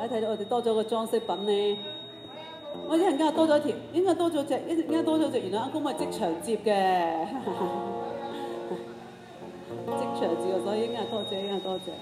大家睇到我哋多咗個裝飾品咧，我一陣間多咗條，應該多咗隻，一陣間多咗隻，原來阿公係即場接嘅，即場接嘅，所以應該係多謝，應該係多謝。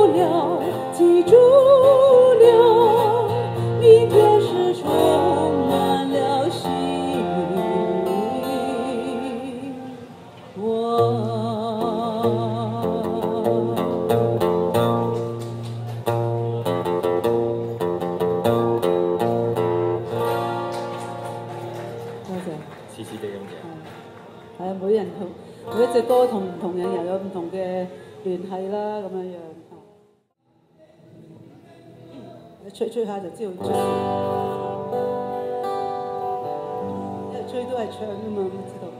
了，记住了，明天是充满了希望。多謝。 次次都咁嘅。 係啊，每一隻歌同唔同人有唔同嘅聯繫啦，咁樣樣啊。吹下就知道追，因為吹都係唱㗎嘛，咁知道。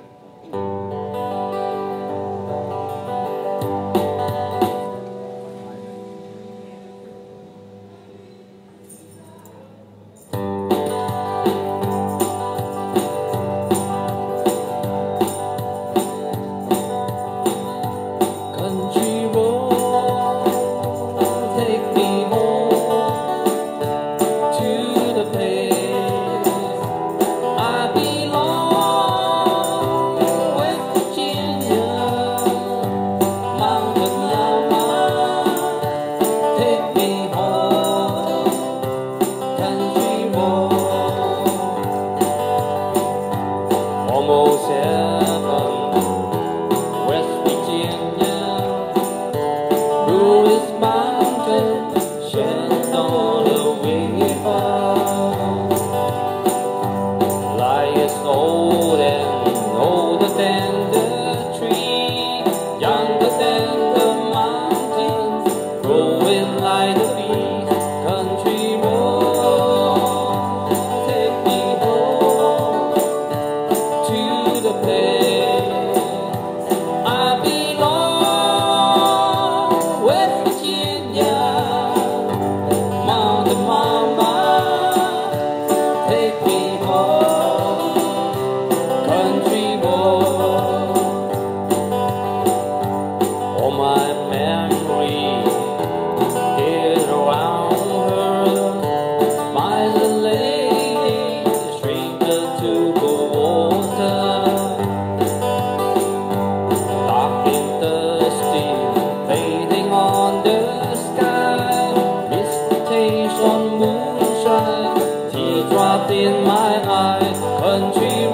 In my eyes, country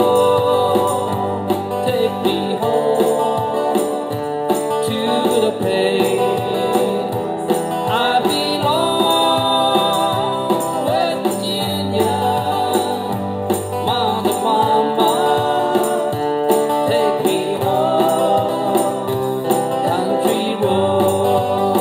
road, take me home to the place I belong, West Virginia, Mother Mama, take me home, country road.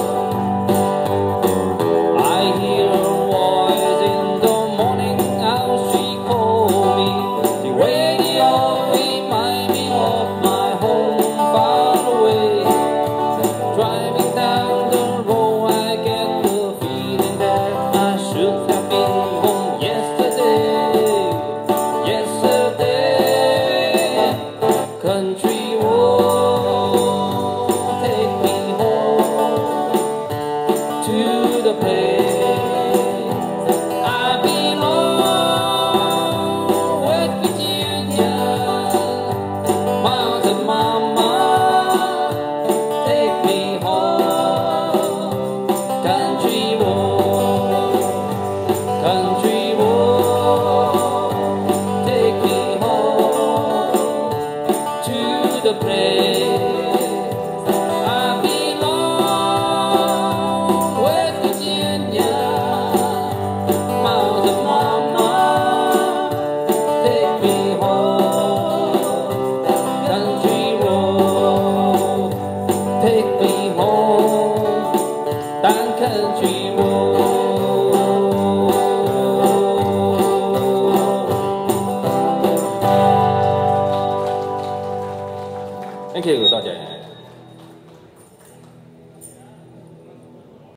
I hear a voice in the morning. She called me, the radio remind me of my home far away. Driving down the road, I get the feeling that I should have been home yesterday. Country road, take me home to the place I belong. Mama, take me home, country road, take me home to the place I belong, West Virginia, Mother Mama, take me home, take me home, down country road. Thank you，多謝。